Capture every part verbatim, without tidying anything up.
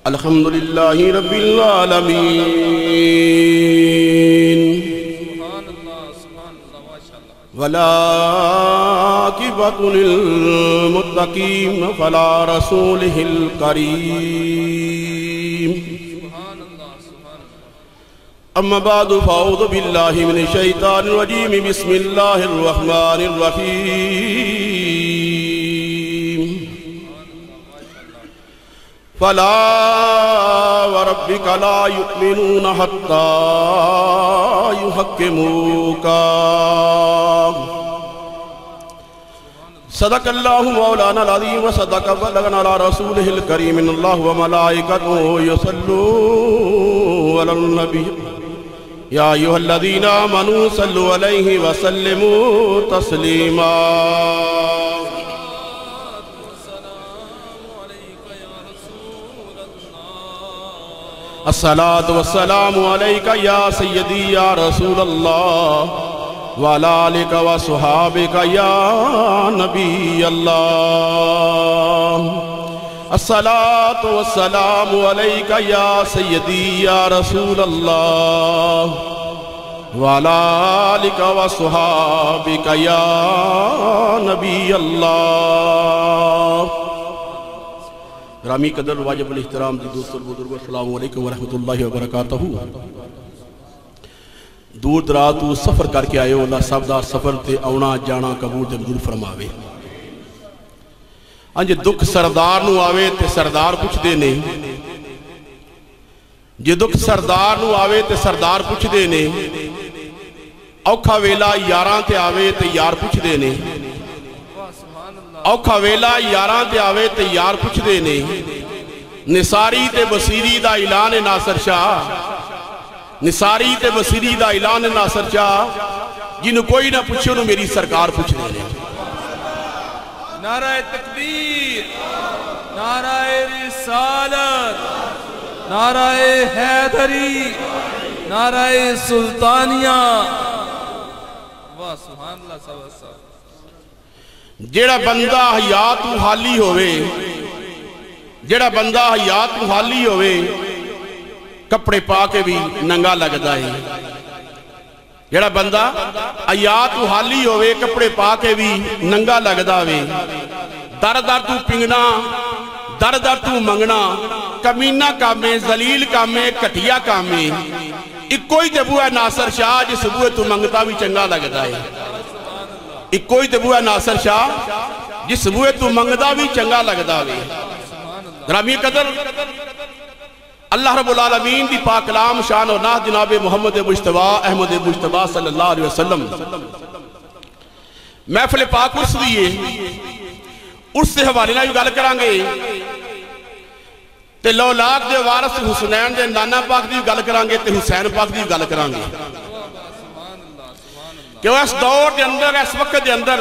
الحمدللہ رب العالمین والعاقبۃ للمتقین فلا رسولہ الکریم اما بعد فاعوذ باللہ من الشیطان الرجیم بسم اللہ الرحمن الرحیم فلا وربك لا يؤمنون حتى يحكموك صدق الله مولانا العظيم وصدق بلغنا على رسوله الكريم إن الله وملائكته يصلون على النبي يا أيها الذين آمنوا صلوا عليه وسلموا تسليما الصلاة والسلام عليك يا سيدي يا رسول الله وعلى آلك وصحابك يا نبي الله الصلاة والسلام عليك يا سيدي يا رسول الله وعلى آلك وصحابك يا نبي الله گرامی قدر واجب الاحترام دی دوست اور بزرگ السلام علیکم ورحمۃ اللہ وبرکاتہ دور دراز تو سفر کر کے آئے ہو اللہ سب دا سفر تے آنا جانا قبول تے منظور فرماوے انج دکھ سردار نو آوے تے سردار پوچھ دے نے جے دکھ سردار نو آوے تے سردار پوچھ دے نے اوکھا ویلا یاراں تے آوے تے یار پوچھ دے نے اوکھا ویلا یاراں تے آوے تے یار پوچھ دے نے نثاری تے بصیری دا اعلان ناصر شاہ نثاری تے بصیری دا اعلان ناصر شاہ جنہوں کوئی نہ پوچھو نو میری سرکار پوچھ دے نے نعرہ تکبیر نعرہ رسالت نعرہ حیدری نعرہ سلطانیہ واہ سبحان اللہ صلی اللہ علیہ وسلم جیڑا بندہ حیات و حالی ہوئے جیڑا بندہ حیات و حالی ہوئے کپڑے پا کے بھی ننگا لگ دائے جیڑا بندہ حیات و حالی ہوئے کپڑے پا کے بھی ننگا لگ دائے در در تو پنگنا در در تو منگنا کمینہ کامیں ذلیل کامیں کٹیا کامیں ایک کوئی جبو ہے ناصر شاہ جس بوئے تو منگتا بھی چنگا لگ دائے ایک کوئی دبو ہے ناصر شاہ جس بوئے تو منگدہ بھی چنگا لگدہ بھی گرامی قدر اللہ رب العالمین دی پاک کلام شان و ناہ جناب محمد مجتبی احمد مجتبی صلی اللہ علیہ وسلم محفل پاک اس دیئے اس سے حوالے نہ یوں گل کرانگے تے لولاک دے وارث حسنین دے نانا پاک دی گل کرانگے تے حسین پاک دی گل کرانگے کہ وہ اس دور دے اندر اس وقت دے اندر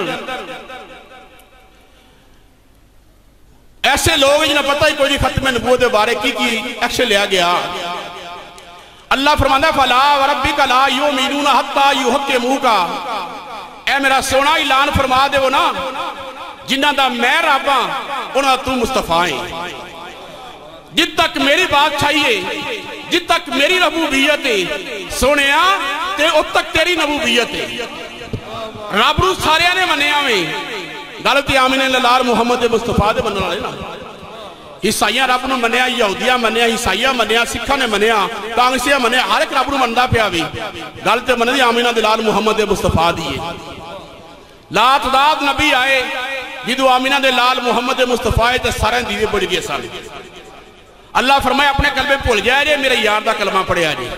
ایسے لوگ جنہیں پتہ ہی کوئی ختم نبوت دے بارے کی کی ایکشن لیا گیا اللہ فرماندہ فلا وربک لا یؤمنون حتی یحکموک اے میرا سونا اعلان فرما دے وہ نا جنہ دا میں راباں انہاں تو مصطفیٰ ہیں جت تک میری بات چاہیے جت تک میری ربوبیت ہے سونیا تے ات تک تیری نبوبیت ہے رب رو سارے نے منیا میں غلطی آمین للار محمد مصطفیٰ دے مننا لینا عیسائیاں رب نو منیا یہودیاں منیا عیسائیاں منیا سکھا نے منیا کانگسیاں منیا ہر ایک رب نو مندہ پیا بھی غلطی منی آمین للار محمد مصطفیٰ دیئے لا تعداد نبی آئے جدو آمین للار محمد مصطفیٰ تے سارے دیدے بڑھ گئے سارے اللہ فرمائے اپنے قلبے پھول جائے جائے میرے یار دا کلمہ پڑھے آجائے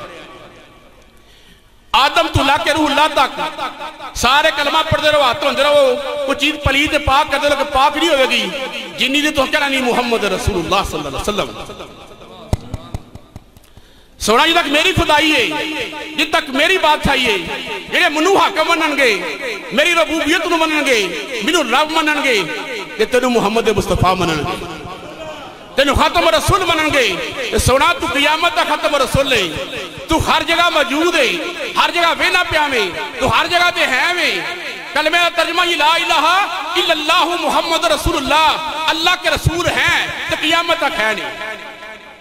آدم تو لا کے روح اللہ تک سارے کلمہ پڑھ دے رہو آتوں اندر وہ کچھ چیز پلید پاک کر دے لو کہ پاک نہیں ہوئے گی جنہی دے تو کہنا نہیں محمد رسول اللہ صلی اللہ علیہ وسلم سونا جی تک میری خدائی ہے جی تک میری بات چاہیے یہ منو حاکم منن گے میری ربوبیت نو منن گے منو رب منن گے یہ تینو محمد مصطفیٰ منن گے تینو ختم رسول منن گے سونا تو قیامت دا ختم رسول ہے تو ہر جگہ موجود ہے ہر جگہ وینا پیا میں تو ہر جگہ تے ہے میں کلمہ ترجمہ یہ لا الہ الا اللہ محمد رسول اللہ اللہ کے رسول ہیں تو قیامت تک ہے نہیں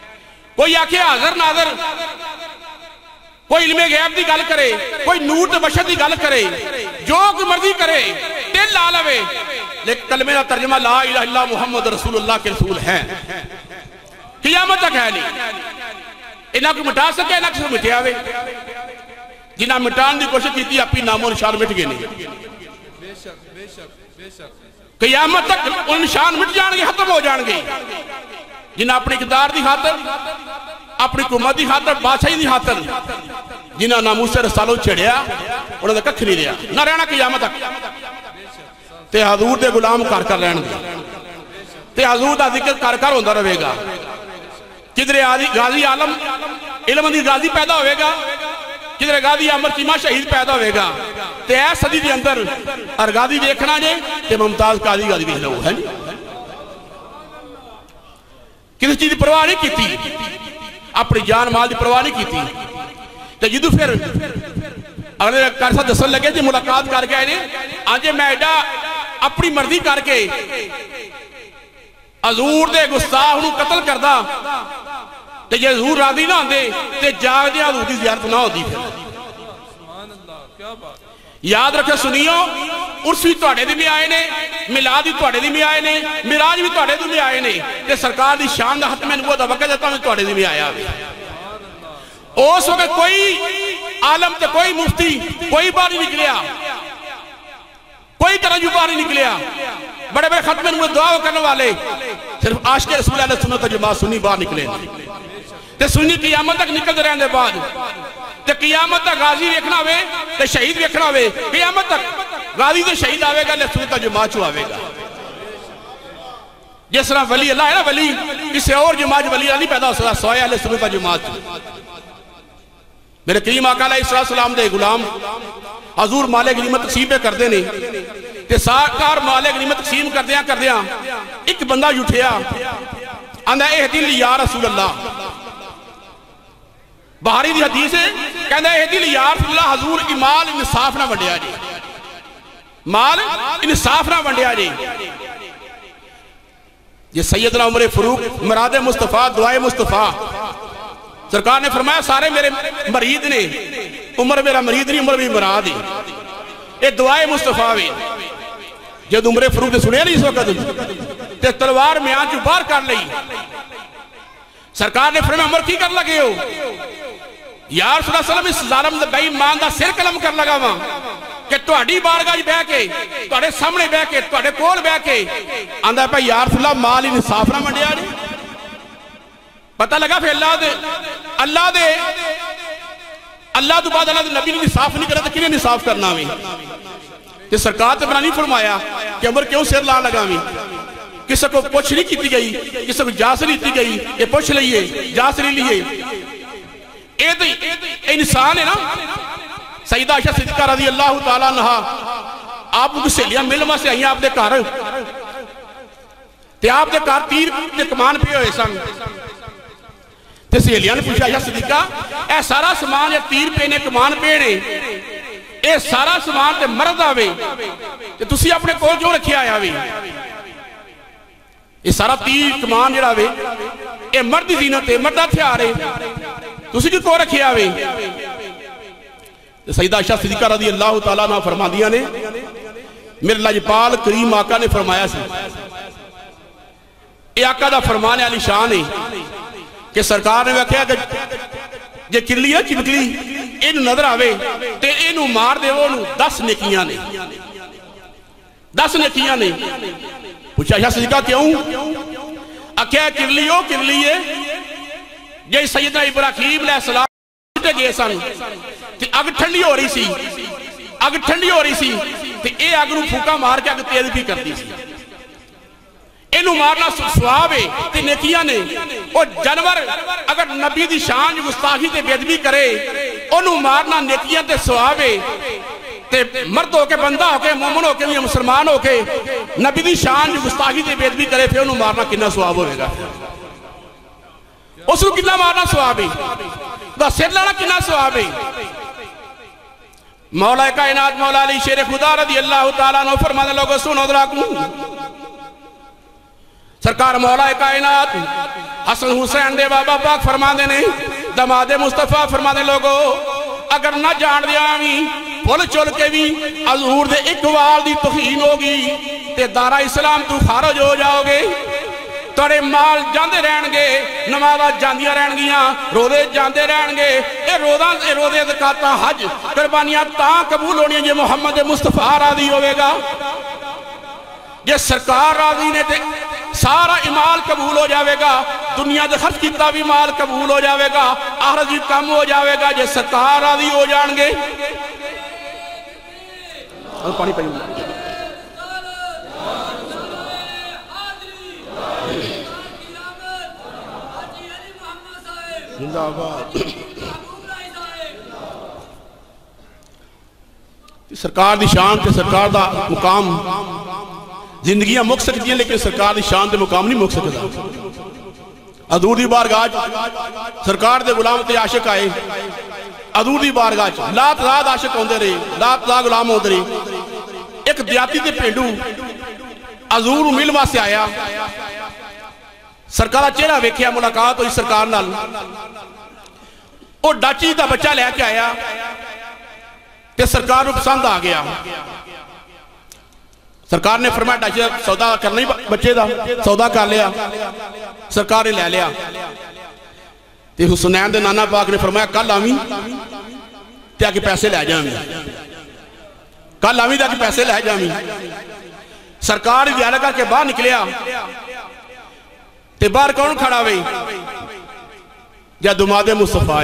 کوئی آکھے حاضر ناظر، کوئی علم غیب دی گل کرے، کوئی نور تے بشر دی گل کرے، جو کوئی مرضی کرے، دل لا لوے، لیکن کلمے کا ترجمہ لا الہ الا محمد رسول اللہ کے رسول ہیں، قیامت تک ہے نہیں۔ انہاں کو مٹا سکے، انہاں کو مٹیا ہوئے، جنہاں مٹان دی کوشش کیتی اپنی نام و نشان مٹ گئے نہیں۔ قیامت تک ان نشان مٹ جان گے، ختم ہو جان گے، جنہاں اپنی اقتدار دی خاطر، اپنی حکومت دی خاطر، بادشاہی دی خاطر جنہاں ناموس رسالوں چھڑیا، انہوں نے ککھ نہیں دیا، نہ رہنا قیامت تک۔ تے حضور دے غلام کر کر رہن دے، تے حضور دا ذکر کر کر ہوندہ رہے گا۔ کدھر غازی عالم علم دی غازی پیدا ہوئے گا، کدھر غازی عمر چیمہ شہید پیدا ہوئے گا، تے اے صدی دے اندر اور غازی دیکھنا جے تے ممتاز قاضی غازی دیکھ لو ہے نہیں، کسی چیز دی پرواہ نہیں کیتی، اپنی جان مال دی پرواہ نہیں کیتی۔ تے جدو پھر اگلے کارسا دسن لگے جی ملاقات کر کے آئے آجے میں ایڈا اپنی مرضی کر کے حضور دے گستاخ انہوں قتل کردہ، تے جے حضور راضی نہ ہوندے تے جاگ دے حضور دی زیارت نہ ہوندی پھر۔ یاد رکھے سنیو، عرس بھی توڑے دی میں آئے نے، میلاد بھی توڑے دی میں آئے نے، معراج بھی توڑے دی میں آئے نے، تے سرکار دی شان دا ختم نبوت دا وقت جاتا ہوں توڑے دی میں آیا ہوئے۔ اس وقت کوئی عالم تے کوئی مفتی کوئی بار نہیں نکلیا، کوئی طرح جو بار نہیں نکلیا، بڑے بڑے ختم نبوت دعا کرنے والے صرف عاشق رسول اللہ سنت و جماعت سنی باہر نکلے، تے سنی قیامت تک نکل رہنے دے بعد، تے قیامت تک غازی ویکھنا ہوئے تے شہید ویکھنا ہوئے، قیامت تک غازی تے شہید آوے گا لے سنت و جماعت چو آوے گا۔ جس طرح ولی اللہ ہے نا، ولی کسی اور جماعت ولی اللہ نہیں پیدا ہو سکتا سوائے اہل سنت و جماعت۔ میرے کریم آقا علیہ السلام دے غلام حضور مال غنیمت تقسیم پہ کردے نے، تے ساکار مال غنیمت تقسیم کردیاں کردیاں ایک بندہ اٹھیا آندھا اہدی لی یا رسول اللہ، بہاری دی حدیث ہے کہندہ اہدی لی یا رسول اللہ، حضور کی مال انصاف نہ ونڈیا جی، مال انصاف نہ ونڈیا جی۔ یہ سیدنا عمر فاروق مراد مصطفیٰ دعائے مصطفیٰ، سرکار نے فرمایا سارے میرے مرید نے، عمر میرا مرید نہیں، عمر بھی مراد ہے، یہ دعائے مصطفیٰ بھی۔ جب عمر فاروق نے سنیا نہیں اس وقت تے تلوار میں آنچ بار کر لئی، سرکار نے فرمایا عمر کی کر لگے ہو؟ یا رسول اللہ صلی اللہ علیہ وسلم اس ظالم دے بے ایمان دا سر قلم کر لگا وہاں کہ تہاڈی بارگاہ بہ کے، تہاڈے سامنے بہ کے، تہاڈے کول بہ کے آندا پہ یا رسول اللہ مال انصاف نہ ونڈیا جی۔ پتہ لگا پھر اللہ دے اللہ دے اللہ تو بعد اللہ دے نبی نے انصاف نہیں کرا تو کنہیں انصاف کرنا ہوئی؟ کہ سرکار تے بنا نہیں فرمایا کہ عمر کیوں سر لا لگا ہوئی؟ کسی کو پوچھ نہیں کیتی گئی، کسی کو جاس نہیں لیتی گئی، یہ پوچھ لئیے جاس نہیں لیے۔ اے تو انسان ہے نا۔ سیدہ عائشہ صدیقہ رضی اللہ تعالیٰ عنہ آپ کو سہیلیاں ملما سے آئیں آپ دے کار تے آپ دے کار تیر تے کمان پہ ہوئے سن، تے سہیلیاں نے پوچھا عائشہ صدیقہ اے سارا سامان یا تیر پہ نے کمان پہ نے اے سارا سامان تے مرد آوے تے تسی اپنے کول کیوں رکھیا آیا وے؟ یہ سارا تیر کمان جڑا وے اے مرد زینت ہے، مرد ہتھیار ہے، تسی کی کو رکھیا وے؟ سیدہ عائشہ صدیقہ رضی اللہ تعالیٰ عنہ فرما دیا نے میرے لاجپال کریم آقا نے فرمایا سی، اے آقا دا فرمانے علی شان ہے کہ سرکار نے وکھیا کہ جے کرلی ہے چمکلی انہوں نظر آوے تے انہوں مار دے وہ دس نیکیاں نے، دس نیکیاں نے۔ پوچھا عائشہ صدیقہ کیوں؟ اکھیا کرلی ہو کرلی ہے جے سیدنا ابراہیم علیہ السلام اٹھے گئے سن تے اگ ٹھنڈی ہو رہی سی، اگ ٹھنڈی ہو رہی سی تے اے اگ نو پھوکا مار کے اگ تیز بھی کر دی سی، انہوں مارنا سواب ہے تے نیکیاں نے۔ اور جانور اگر نبی دی شان گستاخی تے بیدبی کرے انہوں مارنا نیکیاں تے سواب ہے، تے مرد ہو کے بندہ ہو کے مومن ہو کے مسلمان ہو کے نبی دی شان گستاخی تے بیدبی کرے پھر انہوں مارنا کنا سواب ہوئے گا؟ اس کو کنا مارنا سواب ہے؟ دا سر لانا کنا سواب ہے؟ مولا کائنات مولا علی شیر خدا رضی اللہ تعالیٰ عنہ فرمانے لوگوں سنو دراکوں سرکار مولا کائنات حسن حسین دے بابا پاک فرما دے نے دماد مصطفیٰ فرما دے لوگو اگر نہ جان دیا بھی پھول چل کے بھی حضور دے اقوال دی توہین ہوگی تے دارہ اسلام تو خارج ہو جاؤ گے توڑے مال جاندے رہن گے نمازہ جاندیاں رہن گیاں روزے جاندے رہن گے اے روزہ اے روزے زکاتاں حج قربانیاں تاں قبول ہونی ہیں یہ محمد مصطفیٰ راضی ہوئے گا یہ سرکار راضی نے تے سارا امال قبول ہو جاوے گا دنیا دے خرچ کیتا بھی مال قبول ہو جاوے گا آخرت بھی کم ہو جاوے گا یہ سرکار راضی ہو جان گے پانی پانی زندہ آباد سرکار دی شان تے سرکار دا مقام زندگیاں مک سکتی ہیں لیکن سرکار دی شان تے مقام نہیں مک سکتا حضور دی بارگاہ سرکار دے غلام تے عاشق آئے حضور دی بارگاہ لا تعداد عاشق ہوندے رہے لا تعداد غلام ہوندے رہے ایک دیاتی تے پینڈو حضور مل واسطے آیا سرکار چہرہ ویکھیا ملاقات ہوئی سرکار نال او ڈاچی دا بچہ لے کے آیا کہ سرکار پسند آ گیا سرکار نے فرمایا ڈاچی دا سودا کرنا ہی بچے دا سودا کر لیا سرکار نے لے لیا تے حسنین دے نانا پاک نے فرمایا کل آمین تے آکے پیسے لے جائیں کل آمین تے آکے پیسے لے جائیں سرکار دیارہ کر کے باہر نکلیا تے باہر کون کھڑا ہوئی یا دماد مصطفیٰ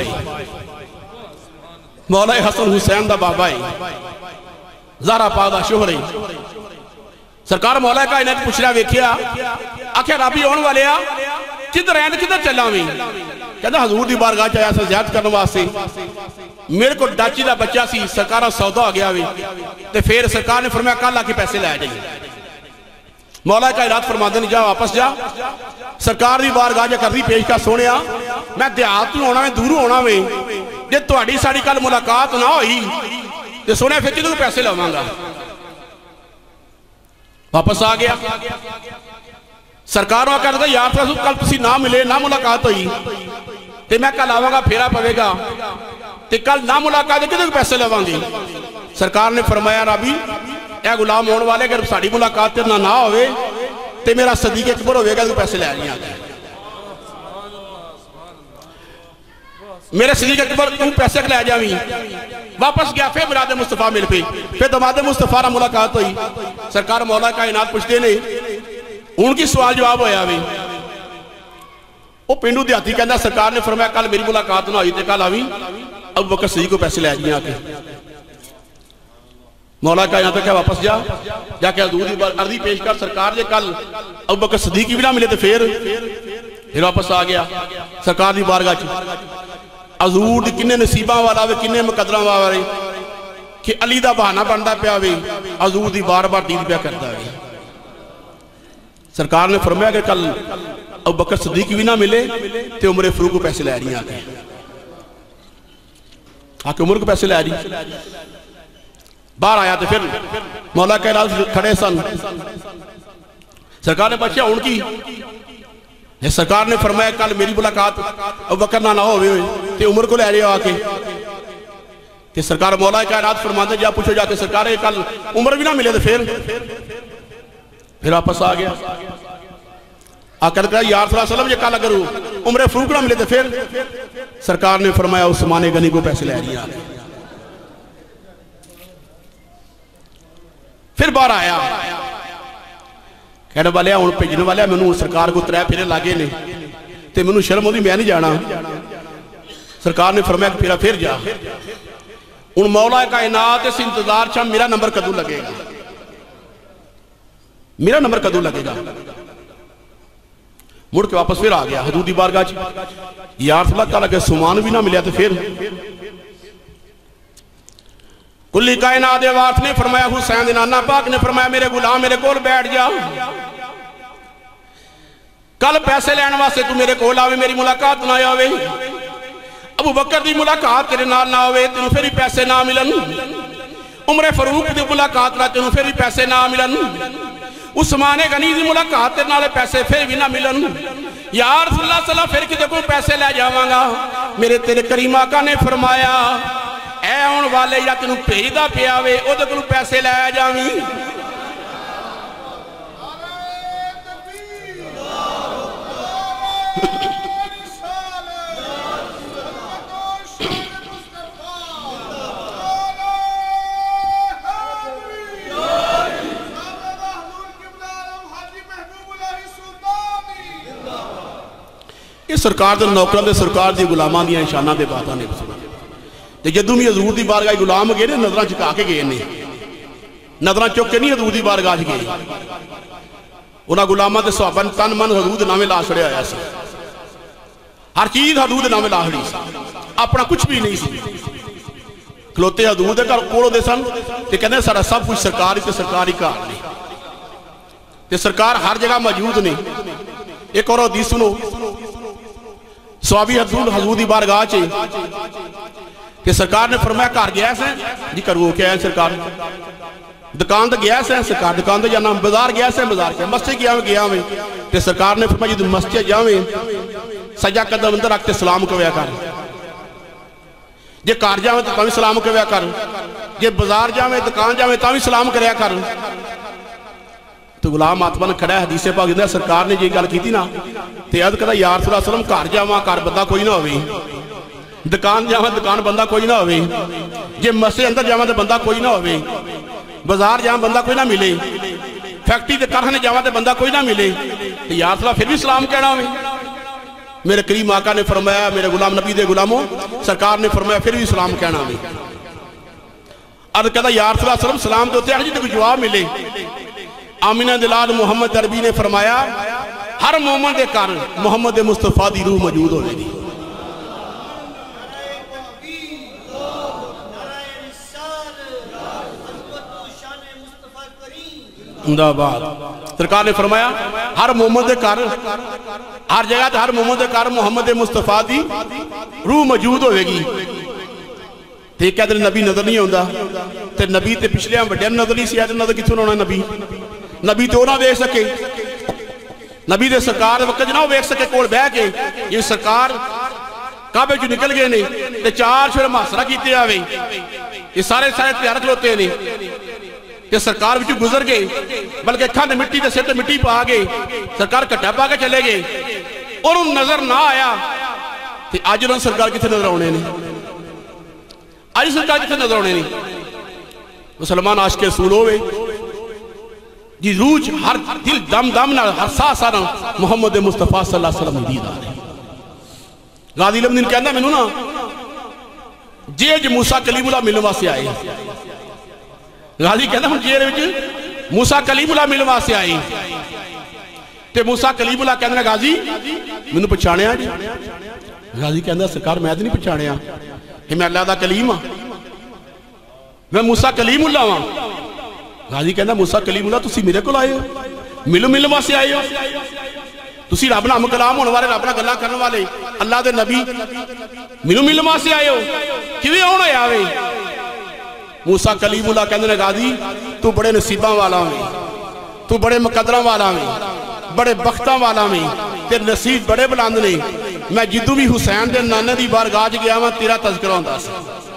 مولا حسن حسین دا بابا زہرا پاک دا شوہر سرکار مولا کا انہیں پوچھ رہا ویکھیا آکھیا رابی ہون والے آ کدھر ہیں کدھر چلا ہوئی کہتا حضور دی بارگاہ چاہیا سے زیادت کرنے واسطے میرے کو ڈاچی دا بچہ سی سرکارہ سودا ہو گیا ہوئی تے پھر سرکار نے فرمایا کل آ کے پیسے لے جائیں مولا کا اراد فرما دیں جا واپس جا سرکار دی بارگاہ جا کر دی پیش کا سونیا میں دیہات میں ہونا میں دور ہونا میں جے تہاڈی ساڈی کل ملاقات نہ ہوئی تے سونے پھر کدوں پیسے لواں گا واپس آ گیا سرکار وہ کہتا ہے یار رسول کل تسی نہ ملے نہ ملاقات ہوئی تے میں کل آواں گا پھیرا پوے گا تے کل نہ ملاقات کدوں پیسے لواں گی سرکار نے فرمایا رابی اے غلام ہون والے اگر ساڑی ملاقات نہ نہ ہوئے تے میرا صدیق اکبر ہوئے گا تو پیسے لے آنی آگے میرے صدیق اکبر تو پیسے لے جاویں واپس گیا پھر مراد مصطفیٰ مل پہ پھر دماد مصطفیٰ ملاقات ہوئی سرکار مولا کائنات پوچھتے نے ان کی سوال جواب ہویا بھی وہ پینڈو دیاتی کہنا سرکار نے فرمایا کل میری ملاقات نہ ہوئی تے کل آویں اب وقت صدیق کو پیسے لے آنی آگے مولا کا یہاں تک ہے واپس جا جا کے حضور دی عرضی پیش کر سرکار جے کل ابو بکر صدیق بھی نہ ملے تو پھر پھر واپس آ گیا سرکار دی بارگاہ چ حضور دی کنے نصیباں والا وے کنے مقدراں والا کہ علی دا بہانہ بندا پیا وے حضور دی بار بار دید پیا کردا وے سرکار نے فرمایا کہ کل ابو بکر صدیق بھی نہ ملے تے عمر فاروق کو پیسے لے رہی آ کے آ کے عمر کو پیسے لے رہی باہر آیا تو پھر مولا کے راز کھڑے سن سرکار نے پوچھا ان کی سرکار نے فرمایا کل میری ملاقات ابو بکر نہ نہ ہوئے ہوئے تے عمر کو لے رہے ہو آکے کہ سرکار مولا کے راز فرماتے جا پوچھو جا کے سرکار کل عمر بھی نہ ملے تو پھر پھر واپس آ گیا آ کر کہا یا رسول اللہ صلی اللہ علیہ وسلم یہ کل اگر عمر فاروق نہ ملے تو پھر سرکار نے فرمایا عثمان غنی کو پیسے لے رہی آگے پھر باہر آیا کہنے والے ہوں پیجنے والے میں نے سرکار کو ترے پھرے لاگے نے تے میں نے شرم ہوتی میں نہیں جانا سرکار نے فرمایا پھرا پھر جا ان مولا کائنات اس انتظار چھا میرا نمبر کدو لگے گا میرا نمبر کدو لگے گا مڑ کے واپس پھر آ گیا حضور دی بارگاہ چ یا رسول اللہ تعالیٰ کہ سمان بھی نہ ملیا تو پھر کلی کائنات وارث نے فرمایا حسین دے نانا پاک نے فرمایا میرے غلام میرے کول بیٹھ جا کل پیسے لین واسطے تو میرے کول آوے میری ملاقات نہ آوے ابو بکر دی ملاقات تیرے نال نہ ہوئے تینوں پھر ہی پیسے نہ ملن عمر فاروق دی ملاقات نہ تینوں پھر بھی پیسے نہ ملن عثمان غنی دی ملاقات تے نالے پیسے پھر بھی نہ ملن یا رسول اللہ صلی اللہ علیہ وسلم پھر کدے کوئی پیسے لے جاواں گا میرے تیرے کریم آقا نے فرمایا اے ہون والے یا تینوں بھیجدا پیا وے او دے کولوں پیسے لے جاویں یہ سرکار دے نوکران دے سرکار دی غلامان دیاں شاناں دے باتاں نے سنا تے جدوں بھی حضور دی بارگاہ غلام گئے نے نظراں چکا کے گئے نے نظراں چک کے نہیں حضور دی بارگاہ گئے انہاں غلاماں تے صحابہ تن من حضور دے نامے لا چھڑیا ہویا سی ہر چیز حضور دے نامے لا چھڑی سی اپنا کچھ بھی نہیں سی کھلوتے حضور دے گھر کولوں دے سن تے کہندے سارا سب کچھ سرکار تے سرکاری گھر نے تے سرکار ہر جگہ موجود نے ایک اور حدیث سنو صحابی حضور دی بارگاہ چے کہ سرکار نے فرمایا گھر گیا سے جی کرو کیا ہے سرکار دکان تے گیا سے سرکار دکان تے جانا بازار گیا سے بازار کیا مسجد گیا میں گیا میں کہ سرکار نے فرمایا جی مسجد جاویں سجا قدم اندر رکھ کے سلام کویا کر جے گھر جاویں تو تاں سلام کویا کر جے بازار جاویں دکان جاویں تاں سلام کریا کر تو غلام آتما نے کھڑا ہے حدیث پاک جندہ سرکار نے یہ گل کی تھی نا تے عرض کہتا یا رسول اللہ صلی اللہ علیہ وسلم گھر جاواں گھر بندہ کوئی نہ ہوئے دکان جاواں دکان بندہ کوئی نہ ہوئے جے مسجد اندر جاواں تے بندہ کوئی نہ ہوئے بازار جاواں بندہ کوئی نہ ملے فیکٹری تے کارخانے جاواں تے بندہ کوئی نہ ملے تے یا رسول اللہ پھر بھی سلام کہنا ہوئے میرے کریم آقا نے فرمایا میرے غلام نبی دے غلاموں سرکار نے فرمایا پھر بھی سلام کہنا ہوئے عرض کہتا یا رسول اللہ صلی اللہ علیہ وسلم سلام دوتے ہیں جی تے کوئی جواب ملے آمینہ دلال محمد عربی نے فرمایا ہر مومن دے کار محمد مصطفیٰ دی روح موجود ہونے دی اندہ بعد سرکار نے فرمایا ہر مومن دے کار ہر جگہ تے ہر مومن دے کار محمد مصطفیٰ دی روح موجود ہوئے گی تے کہہ دل نبی نظر نہیں ہوندہ تے نبی تے پچھلے ہم بڑے نظر نہیں سی آتے نظر کتوں ہونا نبی نبی تو نہ دیکھ سکے نبی دے سرکار وقت نہ دیکھ سکے کول بہ کے یہ سرکار کعبے جو نکل گئے نے تے چار شور محاصرہ کیتے آوے یہ سارے سارے تیار کھلوتے نے کہ سرکار وچ گزر گئے بلکہ کھاں تے مٹی تے سر تے مٹی پا گئے سرکار کٹا پا کے چلے گئے اور ان نظر نہ آیا تے اج انہاں سرکار کتنے نظر آنے نے اج سرکار کتنے نظر آنے نے مسلمان عاشق رسول ہوئے جی روح ہر دل دم دم نہ ہر سا سا محمد مصطفیٰ صلی اللہ علیہ وسلم دید آ رہے غازی لمدین کہنا میں نا جیج موسیٰ کلیم اللہ ملوا سے آئے غازی کہنا ہم جیج وچ موسیٰ کلیم اللہ ملوا سے آئے تے موسیٰ کلیم اللہ کہنا غازی میں نے پچھانے آج غازی کہنا سرکار میں نہیں پچھانے آ میں اللہ دا کلیم ہاں میں موسیٰ کلیم اللہ ہاں غازی کہنا موسیٰ کلیم اللہ تسی میرے کو لائے ہو ملو ملو وہاں سے آئے ہو تسی رب نام کلام ہونے والے رب نہ گلہ کرنے والے اللہ دے نبی ملو ملو وہاں سے آئے ہو کیویں ہونا ہے آوے موسیٰ کلیم اللہ کہنے غازی تو بڑے نصیباں والا میں تو بڑے مقدرہ والا میں بڑے بختہ والا میں تیرے نصیب بڑے بلند نے میں جدو بھی حسین دے نانے دی بارگاہ گیا میں تیرا تذکرہ ہوندہ سی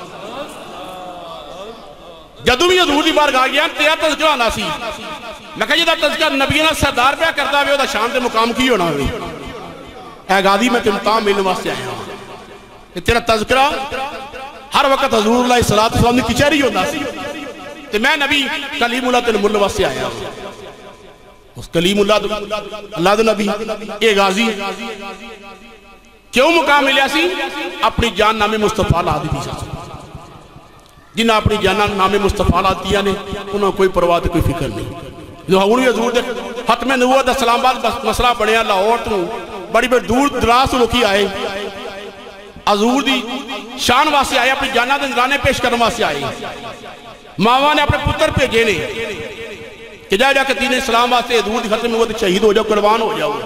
جدو بھی حضور دی بارگاہ گیا تیرا تذکرہ ہوندہ سی میں کہا یہ دا تذکرہ نبینا سردار پہ کردہ ہوئے دا شان دے مقام کی ہونا ہوئے اے غازی میں تمتام ملنے واسطے آیا ہوں تیرا تذکرہ ہر وقت حضور اللہ صلی اللہ علیہ وسلم کی چہری ہوندہ سی تو میں نبی کلیم اللہ تیرے ملنے واسطے آیا ہوں اس کلیم اللہ اللہ دے نبی اے غازی کیوں مقام ملیا سی اپنی جان نام مصطفیٰ لا دی تھی جنہ اپنی جان نام مصطفیٰ لا دیا نے انہوں کوئی پرواہ کوئی فکر نہیں جو حضور حضور دے ختم نبوت اسلام آباد مسئلہ بڑھیا لاہور تو بڑی بڑی دور دراز لوکی آئے حضور دی شان واسے آئے اپنی جانہ دے نگرانے پیش کرنے واسے آئے ماں نے اپنے پتر بھیجے نے کہ جا جا کہ دین اسلام واسے حضور دی ختم نبوت شہید ہو جاؤ قربان ہو جاؤ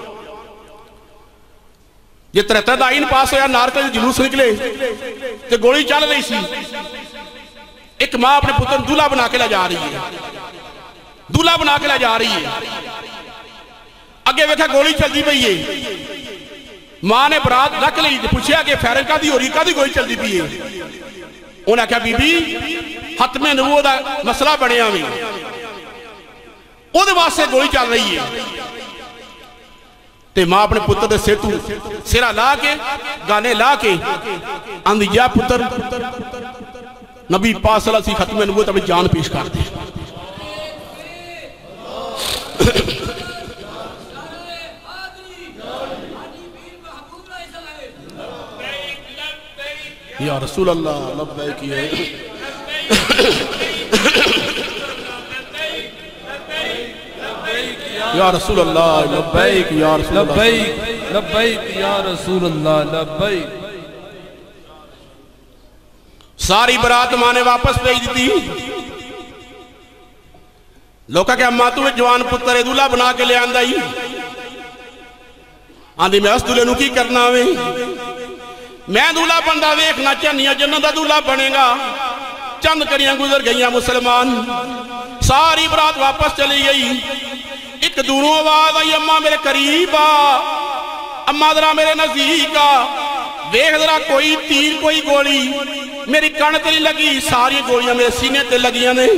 یہ ترہتر دائین پاس ہویا نار کا جلوس نکلے کہ گوڑی چل رہی سی ایک ماں اپنے پتر دولہ بنا کے لے جا رہی ہے دولہ بنا کے لے جا رہی ہے اگے ویکھا گولی چلدی پئی ہے ماں نے برات رکھ لی پوچھیا کہ فیرن کا دی ہو رہی کا دی گولی چلدی پئی ہے انہوں نے کہا بی بی ختم نبوت دا مسئلہ بنے آویں او دے واسطے گولی چل رہی ہے تے ماں اپنے پتر دے سر تو سرہ لا کے گانے لا کے آندھی جا پتر نبی پاک صلی اللہ علیہ وسلم ختم نبوت اپنی جان پیش کر دے یا رسول اللہ لبیک ہے یا رسول اللہ لبیک یا رسول اللہ لبیک لبیک یا رسول اللہ لبیک ساری برات ماں نے واپس بھیج دیتی لوکا کہ اماں تو جوان پتر دولہ بنا کے لے آندائی آندھی میں اس دولے نو کی کرنا ہوئے میں دولہ بندہ ویکھنا چاہنیا جنہ دا دولہ بنے گا چند کریاں گزر گئیاں مسلمان ساری برات واپس چلی گئی ایک دونوں آواز آئی اماں میرے قریب آ اماں ذرا میرے نزدیک آ ویکھ ذرا کوئی تیر کوئی گولی میری کان تے لگی ساری گولیاں میرے سینے تے لگیاں نے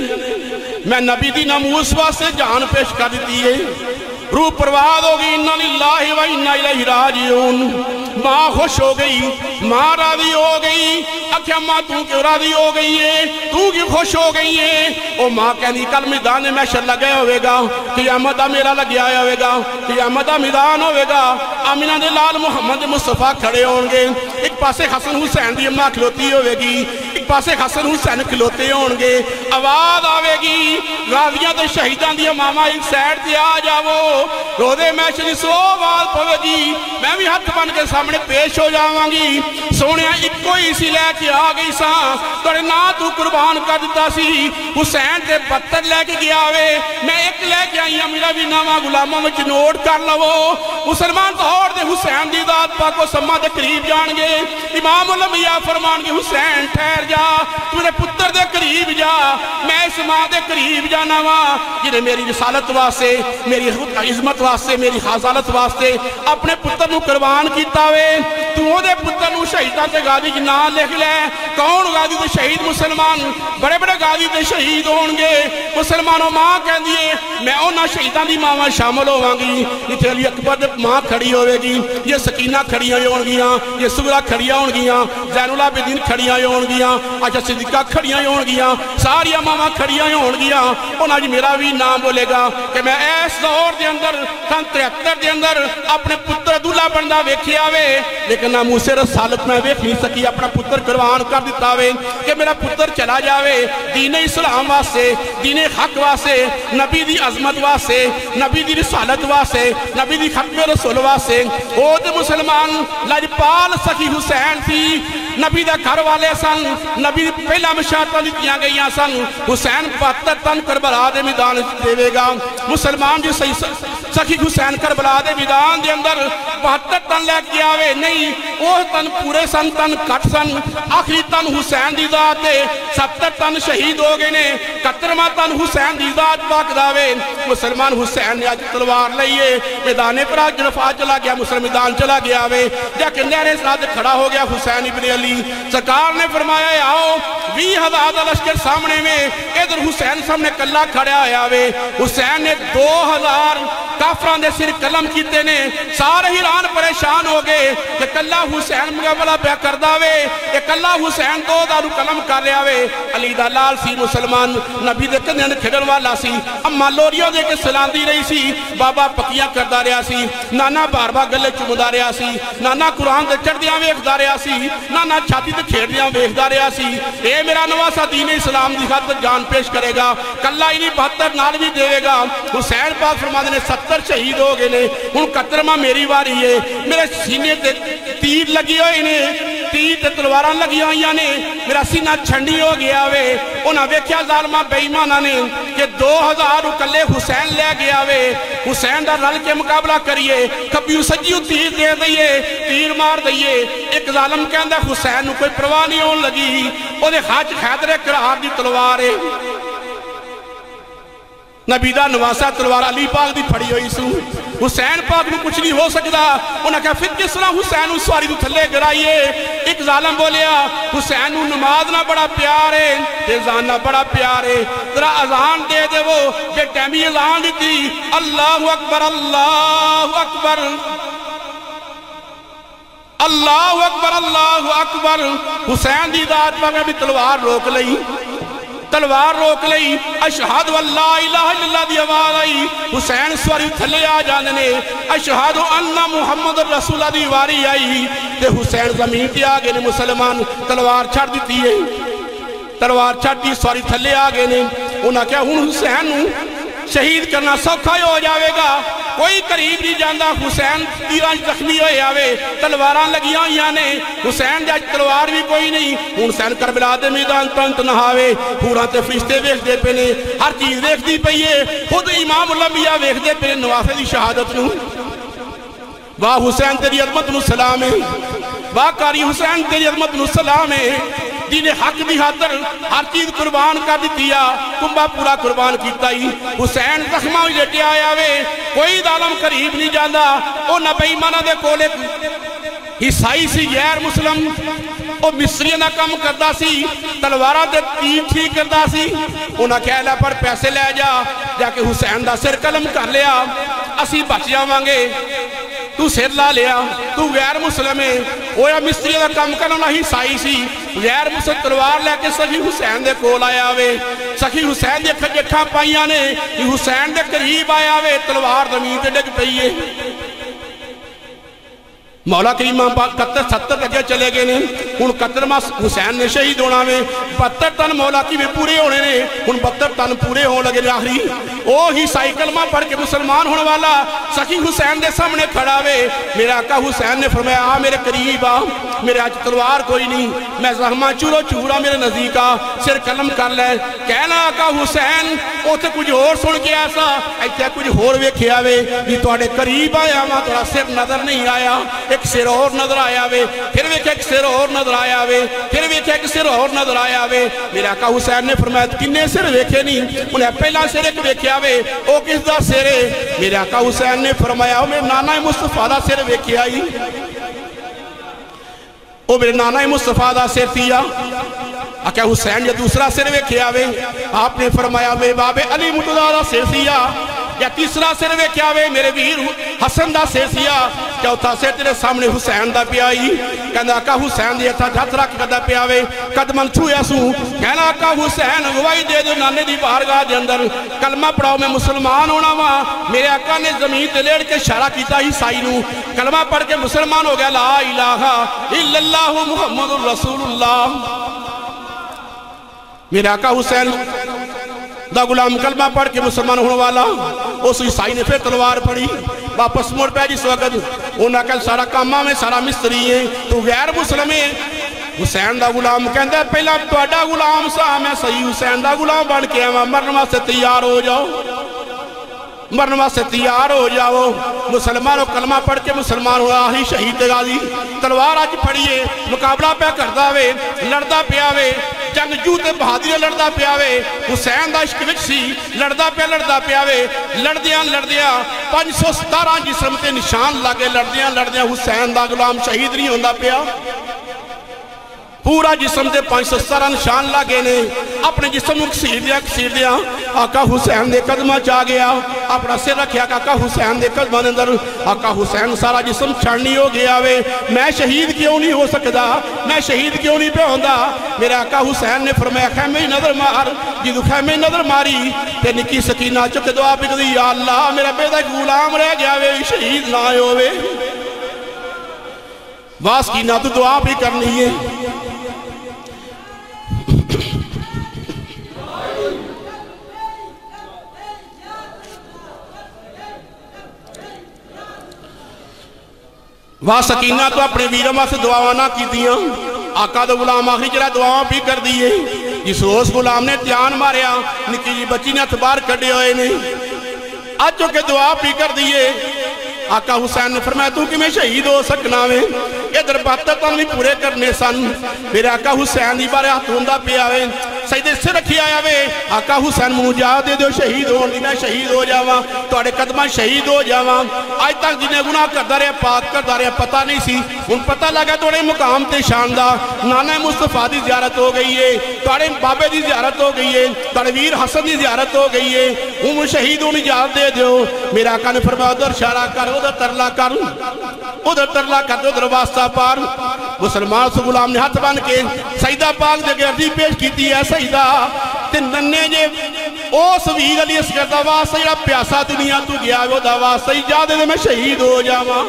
میں نبی دی ناموس واسطے جان پیش کر دیتی ہے روح پرواز ہوگی انا للہ و انا الیہ راجعون ماں خوش ہو گئی ماں راضی ہو گئی اکھیا ماں تو کیوں راضی ہو گئی ہے تو کیوں خوش ہو گئی ہے او ماں کہنی کل میدان محشر لگے ہوئے گا قیامت میرا لگیا ہوئے گا قیامت میدان ہوئے گا آمینہ دے لال محمد مصطفیٰ کھڑے ہوں گے ایک پاسے حسن حسین دی اماں کھلوتی ہوئے گی ایک پاسے حسن حسین کھلوتے ہوں گے آواز آوے گی غازیاں دے شہیدان دی امامہ ایک سیڈ تے آ جاؤ رو دے میں شری سو آواز پوے گی میں بھی ہاتھ بن کے سامنے پیش ہو جاؤں گی سونے ایک کوئی اسی لے کے آ گئی سا توڑے نا تو قربان کر دیتا سی حسین تے پتر لے کے گیا ہوئے میں ایک لے کے آئی ہوں میرا بھی نامہ غلامہ میں نوٹ کر لو مسلمان توڑ دے حسین دی ذات پاک و سمہ دے قریب جان گے امام الانبیاء فرمان کے حسین ٹھہر جا تُونے پتر دے قریب جا میں اس ماں دے قریب جانا وا جنہیں میری رسالت واسے میری عظمت واسے میری خاصالت واسے اپنے پتر نو قربان کیتا ہوئے تو دے پتر نو شہیدہ تے غازی کی نام لکھ لے کون غازی تے شہید مسلمان بڑے بڑے غازی تے شہید ہونگے مسلمانوں ماں کہہ دیئے میں اونا شہیدہ دی ماں شامل ہوانگی اتھے علی اکبر دے ماں کھڑی ہوئے گی یہ سکینہ کھڑیاں ہونگیاں یہ سغرا کھڑیاں ہونگیاں زین اللہ بدین کھڑیاں ہونگیاں اچھا صدقہ کھڑیاں ہونگیاں ساری ماں کھڑیاں ہونگیاں اونا جی میرا بھی نام بولے گا کہ میں ایس دور دے اندر سن تریہتر دے اندر اپنے پتر دولہ بندہ ویکھی آوے لیکن ناموس رسالت میں ویکھ نہیں سکی اپنا پتر قربان کر دیتا ہوئے کہ میرا پتر چلا جاوے دین اسلام واسے دین حق واسے نبی دی عظمت واسے نبی دی رسالت واسے نبی دی ختم رسول واسے او دے مسلمان لجپال سخی حسین تھی نبی دا گھر والے سن نبی دی پہلا مشاہدہ دیتیاں گئیاں سن حسین بہتر تن کربلا دے میدان دے گا مسلمان جو سخی حسین کربلا دے میدان دے اندر بہتر تن لے کے آوے نہیں وہ تن پورے سن تن کٹ سن آخری تن حسین دی ذات دے ستر تن شہید ہو گئے نے کترمہ تن حسین دی ذات پاک داوے مسلمان حسین نے آج تلوار لئیے میدانے پر آج جنفا چلا گیا مسلم میدان چلا گیا وے لیکن نیرے ساتھ کھڑا ہو گیا حسین ابن علی سرکار نے فرمایا آؤ وی ہزار لشکر سامنے میں ادھر حسین سامنے کلہ کھڑا آیا وے حسین نے دو ہزار کافران دے سر قلم کیتے نے سارے ہیران پریشان ہو گئے کہ کلہ حسین مقابلہ پہ کر داوے کہ کلہ حسین دو دارو قلم کر رہا وے علی دا لال سی مسلمان نبی دے کندے کھڑن والا سی اما لوریوں دے کے سلام دی رہی سی بابا پکیاں کردہ رہا سی نانا بار بار گلے چمدہ رہا سی نانا قرآن دے چڑھ دیاں ویخ دا رہا سی نانا چھاتی دے کھیڑ دیاں ویخ دا رہا سی اے میرا نواسا دین اسلام دی خاطر جان پیش کرے گا کلہ انہی بہتر نال بھی دے گا حسین پاک فرمانے نے ستر شہید ہو گئے نے ان قطرمہ میری واری ہے میرے سینے تے تیر لگی ہوئی نے तीर ते तलवारां लगियां होईयां ने, मेरा सीना छंडी हो गया वे। उन्हां वेख्या ज़ालिमां बेईमानां ने कि दो हजार कल्ले हुसैन लै गया वे, हुसैन दा रल के मुकाबला करिए, खब्बियों सज्जियों तीर दे दईए, तीर मार दईए। एक ज़ालिम कहंदा हुसैन नूं कोई परवाह नहीं होण लगी, ओहदे हाथ च हैदर करार दी तलवार है, नबी दा नवासा तलवार अली पाक दी फड़ी हुई सू। हुसैन पाक नूं कुछ नहीं हो सकता। उन्हें कहा फिर किस तरह हुसैन नूं सवारी नूं थल्ले गिराइए। एक ज़ालिम बोलिया हुसैन नूं नमाज ना बड़ा प्यार है ते अज़ान ना बड़ा प्यार है, जरा अज़ान दे देवो। जे टैमी अज़ान दी अल्लाहु अकबर अल्लाहु अकबर अल्लाहु अकबर अल्लाहु अकबर। हुसैन दी दात पाक भी तलवार रोक लई, तलवार रोक लई। अशहदु अल्ला इलाहा इल्लल्लाह दी आवाज आई। हुसैन सवारी थल्ले आ जाने ने, अशहदु अन्ना मुहम्मद रसूलुल्लाह दी वारी आई ते हुसैन जमीन ते आ गए ने। मुसलमान तलवार छड़ दी है, तलवार छड़ दी सवारी थल्ले आ गए ने। उन्हें क्या हुण हुसैन नूं शहीद करना सौखा ही हो जाएगा, कोई करीब नहीं जाता। हुसैन तीरां जख्मी होए आवे, तलवारां लगियां होईयां ने, हुसैन दी तलवार भी कोई नहीं। हुसैन करबला दे मैदान तंत नहावे, हूरां ते फरिश्ते वेखदे पे ने, हर चीज वेखदी पई है, खुद इमाम उल अंबिया वेखदे पे नवासे दी शहादत नूं। वाह हुसैन तेरी अजमत नूं सलाम है, वाह कारी हुसैन तेरी अजमत नूं सलाम है। दीने हक दी खातर हर चीज कुर्बान कर दी, कुंबा पूरा कुर्बान किया। हुसैन जख्मा लेटे आया वे, कोई दालम करीब नहीं जाता। वो बेईमानां दे कोल एक ईसाई सी गैर मुस्लिम, वो मिस्त्रियों का काम करता सी, तलवारां ते तीर ठीक करता सी। उन्हें कह लिया पर पैसे लै जा, जाके हुसैन का सिर कलम कर लिया, असी बच जावांगे। तू सिर ला लिया, तू गैर मुस्लिम है। वो मिस्त्री का काम करना ही ईसाई सी, गैर मुस्लिम तलवार लैके सखी हुसैन दे कोल आया वे। सखी हुसैन दी अखां जट्ठां पाइयां ने, हुसैन दे करीब आया वे, तलवार जमीन ते डिग पई है। मौला करीम कत्तर सत्तर लगे चले गए ने, हुण कत्तरवां हुसैन ने शहीद होना वे। बहत्तर तन मौला की भी पूरे होने ने, हुण बहत्तर तन पूरे होने लगे ने। आखिरी ओ ही साई कलमा पढ़ के मुसलमान होने वाला सखी हुसैन दे सामने खड़ा वे। मेरा आका हुसैन ने फरमाया आ मेरे करीब आ, मेरे अज तलवार कोई नहीं, मैं जख्मा चूरो चूरा मेरे नजदीक आ, सिर कलम कर लै। कहना आका हुसैन उत्थे कुछ होर सुन के ऐसा इत्थे कुछ होर वेखिया वे भी तुहाडे करीब आया वा, तुहाडा सिर नजर नहीं आया। एक सिर और नजर आया वे, फिर वेख्या एक सिर और नजर आया वे, फिर वेख्या एक सिर और नजर आया वे। मेरा आका हुसैन ने फरमाया किन्ने सिर वेखे नहीं? उन्हें पहला सिर एक वेख्या वे, ओ किस दा सिर है? मेरे आका हुसैन ने फरमाया मेरे नाना मुस्तफा दा सिर वेख्या ही, ओ मेरे नाना मुस्तफा दा सिर थिया। आख्या हुसैन या दूसरा सिर वेख्या वे, आपने फरमाया मेरे बाबे अली मुर्तज़ा दा सिर थिया। या तीसरा सिर वेख्या वे मेरे वीर हसन दा सिर थिया। चौथा सिर तेरे सामने हुसैन दा पिया ही। कहना आका हुसैन दी हथा हथ रख करदा पिया वे, कदमन छूया सू। कहना आका हुसैन गवाही दे दो नाने दी बारगाह दे अंदर, कलमा पढ़ाओ मैं मुसलमान होना वा। मेरे आका ने जमीन ते लेट के इशारा किया ईसाई नूं, कलमा पढ़ के मुसलमान हो गया। ला इलाहा इल्लल्लाहु मुहम्मदुर रसूलुल्लाह। मेरे आका हुसैन दा गुलाम कलमा पढ़ के मुसलमान होने वाला। उस ईसाई ने फिर तलवार पड़ी, वापस मुड़ पै जिस वक्त उन्हें कहा सारा कामा में सारा मिस्त्री है, तू गैर मुस्लिम है। हुसैन दा गुलाम कहता पहला तुहाडा गुलाम सा, मैं सही हुसैन दा गुलाम बन के आवा, मरन वास्ते तैयार हो जाओ, मरन वास्ते तैयार हो जाओ। मुसलमानों कलमा पढ़ के मुसलमान हो आही शहीद गाजी। तलवार अज फड़िए, मुकाबला पे करदा वे, लड़दा पिया वे, जंगजू ते बहादुरी लड़दा पिया वे। हुसैन दा इश्क विच सी, लड़दा पिया लड़दा पिया वे। लड़दियां लड़दियां पांच सौ सतारह जिस्म ते निशान लागे, लड़दियां लड़दियां हुसैन दा गुलाम शहीद नहीं होंदा पिया। पूरा जिस्म के पांच सौ सतारह निशान लागे ने। अपने जिस्म घसीट दिया घसीट दिया आका हुसैन के कदमां च आ गया, अपना सिर रखिया आका हुसैन के कदमां के अंदर। आका हुसैन सारा जिस्म छानी हो गया वे। मैं शहीद क्यों नहीं हो सकता, मैं शहीद क्यों नहीं पे होंदा? मेरे आका हुसैन ने फरमाया खैमे नजर मार। जो खैमे नजर मारी ते निकी सकीना चुक दुआ पिकदी, या अल्लाह मेरा बेटा गुलाम रह गया वे, शहीद ना होवे। वास की ना तू दुआ भी करनी है। वाह सकीना तो अपने वीरों वास्ते दुआवां ना कीतियां आका दे गुलाम आखिरी जरा दुआवां भी कर दिए जिस रोज गुलाम ने ध्यान मारिया निक्की जी बच्ची ने हथ बाहर कढ़े हुए ने अज के दुआ भी कर दिए आका हुसैन ने फरमाया तू किवें शहीद हो सकना वे इधर बहत्तर तन भी पूरे करने सन मेरे आका हुसैन दी बारे हाथ होंदा पिया वे सजदे सिर रखी आया वे आका हुसैन मैनूं इजाजत दे दिओ शहीद होण दी मैं शहीद हो जावां तुहाडे कदमां शहीद हो जावां अज तक जिन्हें गुनाह करदा रहा पाक करदा रहा पता नहीं सी हुण पता लगा तुहाडे मुकाम ते शान दा नाना मुस्तफा दी ज़ियारत हो गई है तुहाडे बाबे दी ज़ियारत हो गई है तुहाडे वीर हसन दी ज़ियारत हो गई है हुण शहीद होने इजाजत दे दिओ मेरे आका ने फरमाया उधर इशारा कर उधर तरला कर उधर तरला कर उधर वास्ता पार मुसलमान से गुलाम ने हाथ बन के सईदा पाक दे अर्जी पेश की है सईदा ते नन्ने जे उस वीर अली असगर दा वास्ता जिहड़ा प्यासा दुनिया तू गया ओदा वास्ता इजाजत दे मैं शहीद हो जावां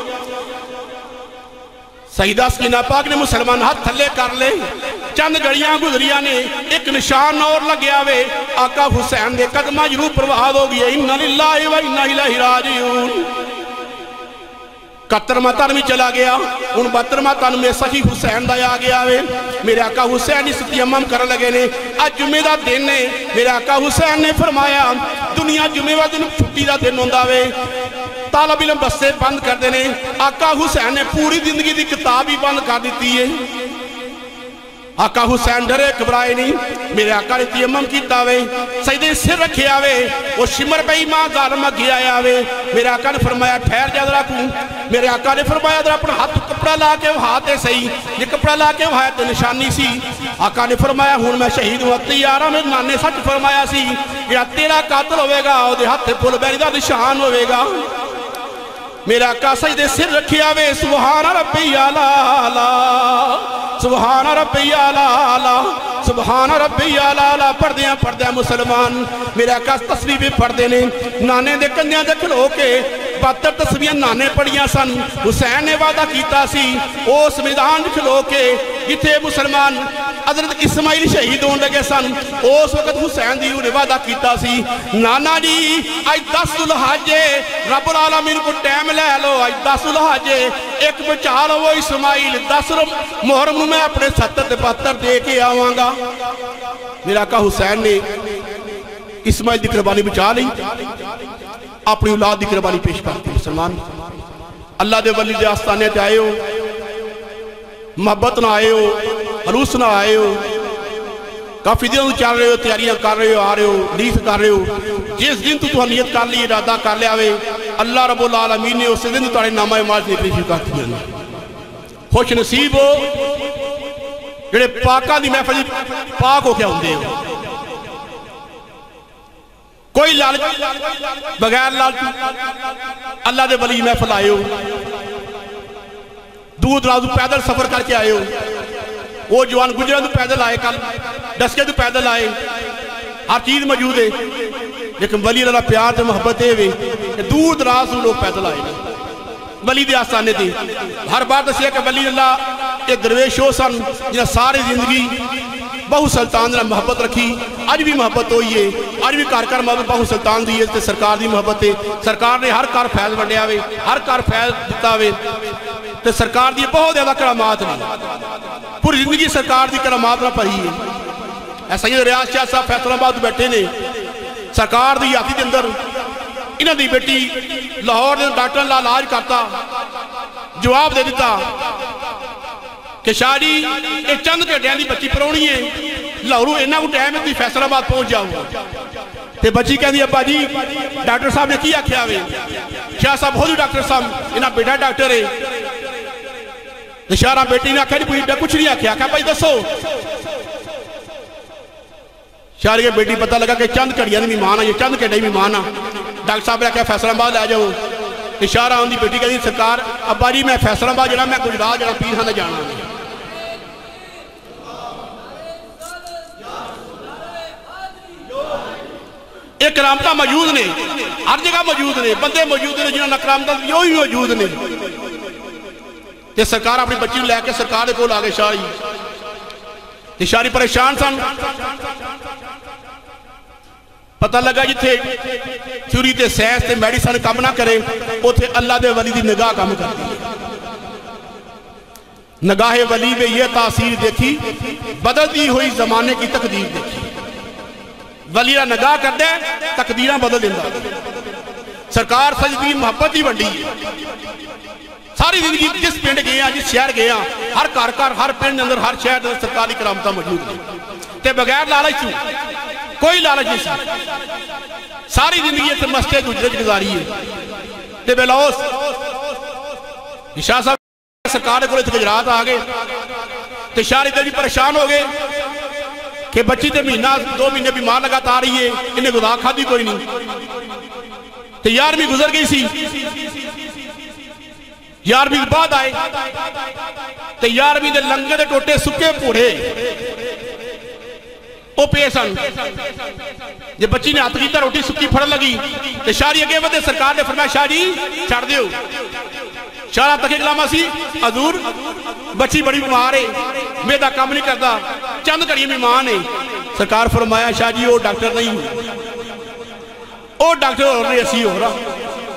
सईदा सकीना पाक ने मुसलमान हाथ थले कर ले चंद गलियां गुजरिया ने एक निशान और लग्या वे आका हुसैन दे कदमां जरूर प्रवाद हो गई इन्ना लिल्लाहि व इन्ना इलैहि राजिऊन कत्तरवां तन भी चला गया हूँ बहत्तरवां तन में सखी हुसैन का आ गया वे मेरे आका हुसैन इस तयम्मुम कर लगे ने अज जुमे का दिन है मेरे आका हुसैन ने फरमाया दुनिया जुमे वाले दिन छुट्टी का दिन होंदा वे तालब इलम बस्ते बंद करते हैं आका हुसैन ने पूरी जिंदगी की किताब ही बंद कर दी है आका हुसैन डरे घबराए नहीं मेरे आका ने तयम्मुम किया वे सजदे सिर रखे वे वो शिमर पई मां जालम अगे आया वे मेरे आका ने फरमाया ठहर जा जरा तू मेरे आका ने फरमाया जरा अपना हाथ कपड़ा ला के वहा ते सही जे कपड़ा ला के वहाया तो निशानी सी आका ने फरमाया हुण मैं शहीद हुआ तैयार मेरे नाने सच फरमाया सी जेड़ा तेरा कातल होवेगा ओदे हत्थ फुलबैरी दा निशान होवेगा मेरा आका सजदे सिर रखे वे सुभान रब्बी आला सुभान रब्बी आला सुभान रब्बी आला पढ़दे पढ़दे मुसलमान मेरे आका तस्वीर भी पढ़ते ने नाने दे कंधियां ते खलो के बहत्तर तस्वीर नाने पढ़िया सन हुसैन ने वादा किया सी उस मैदान खलो के जिथे मुसलमान हजरत इस्माइल शहीद होने लगे सन उस वक्त हुसैन दी ने वादा किया सी नाना जी अज दस दुल्हाजे रब्बुल आलमीन को टाइम लै लो अज दस दुल्हाजे एक बचा लो इस्माइल दस मुहर्रम मैं अपने सत्तर ते बहत्तर दे के आवांगा मेरा आका हुसैन ने इस्माइल की कुर्बानी बचा ली अपनी औलाद की कुर्बानी पेश करती मुसलमान अल्लाह दे वली दे आस्थाने ते आए हो मोहब्बत ना आए हो हरूस ना आए हो काफी दिन चल रहे हो तैयारियां कर रहे हो आ रहे हो लीक कर रहे हो जिस दिन तू तो नीयत कर ली इरादा कर लिया वे अल्लाह रब्बुल आलमीन ने उस दिन तुहाडे नामा माज निकली शुरू कर दिया खुश नसीब हो जेड़े पाकां दी महफिल पाक होके आउंदे हो कोई लालच बगैर लालच अल्लाह दे वली महफिल आए हो दूर दराज पैदल सफर करके आए हो वो जवान गुजरा तो पैदल आए कल दसके तो पैदल आए हर चीज मौजूद है लेकिन वली अल्लाह प्यार तो मोहब्बत है दूर दराज लोग पैदल आए वली दे आस्थाने थे हर बार दसिया कि वली अल्लाह ये दरवेश हो सन जिन्हें सारी जिंदगी बहु सुल्तान मोहब्बत रखी अज भी मोहब्बत हुई है अज भी घर घर मोहब्बत बहु सुल्तान दी है सरकार की मोहब्बत है सरकार ने हर घर फैल वंडिया वे हर घर फैल दिता वे तो सरकार दी बहुत ज्यादा करामात ने पूरी जिंदगी सरकार की करामात ना भरी है ऐसा ही रियाज शाह साहब फैसलाबाद बैठे ने सरकार की हाथी के अंदर इन्हों की बेटी लाहौर के डॉक्टर का इलाज करता जवाब दे दिता कि शाह जी ये चंद घंटिया की बच्ची परौनी है लाहौरों इन्ना को टाइम है फैसलाबाद पहुंच जाओ तो बच्ची कहती अब्बा जी डॉक्टर साहब ने की आख्या वे शाह साहब बहुत डॉक्टर साहब इन्हें बेटा डॉक्टर है शाह बेटी ने आख्या नहीं कुछ नहीं आख्या आख्या भाई दसो शाह की बेटी पता लगा कि चंद घड़िया की मेहमान है ये चंद घंटे मेहमान आ डॉक्टर साहब ने आख्या फैसलाबाद लै जाओ इशारा आउंदी बेटी कहती सरकार अब्बा जी मैं फैसलाबाद जरा मैं गुजरात जरा पीर खाने जाना ये करामत मौजूद ने हर जगह मौजूद ने बंदे मौजूद ने जिन्होंने करामत यो ही मौजूद ने ते सरकार अपनी बच्ची को लैके सरकार को आ गए शाह जी शाह जी परेशान सन پتہ لگا جتھے تھیوری تے سائنس تے میڈیسن کام نہ کرے اوتھے اللہ دے ولی دی نگاہ کام کرتی ہے. نگاہ ولی میں یہ تاثیر دیکھی بدلتی ہوئی زمانے کی تقدیر دیکھی. ولی را نگاہ کر دے تقدیرہ بدل دیندہ. سرکار سجدی محبت ہی بڑھی ہے. ساری زندگی جس پینڈ گئے ہیں جس شہر گئے ہیں ہر کار کار ہر پینڈ اندر ہر شہر اندر سرکاری کرامتہ موجود ہیں تے بغیر لالچ چوں کوئی لالچ نہیں سی. ساری زندگی سے مستے گزرج گزاری ہے تے بلوس شاہ صاحب سرکار کو اتنے گجرات آگئے تے شاہ ادھر بھی پریشان ہو گئے کہ بچی تے مہینہ دو مہینے بیمار لگات آ رہی ہے انہیں غذا کھا دی کوئی نہیں. تے یار بھی گزر گئی سی یار بھی بعد آئے تے یار بھی دے لنگے دے ٹوٹے سکے پوڑے او پیسن جب بچی نے ہاتھ کیتا روٹی سکی پھڑ لگی تے شاہری اگے ودے سرکار نے فرمایا شاہ جی چھڑ دیو. شاہ تک کلامہ سی حضور بچی بڑی بیمار ہے میدا کام نہیں کرتا چند کڑی بیمان ہے. سرکار فرمایا شاہ جی وہ ڈاکٹر نہیں او ڈاکٹر ہو رہے اسی ہو رہا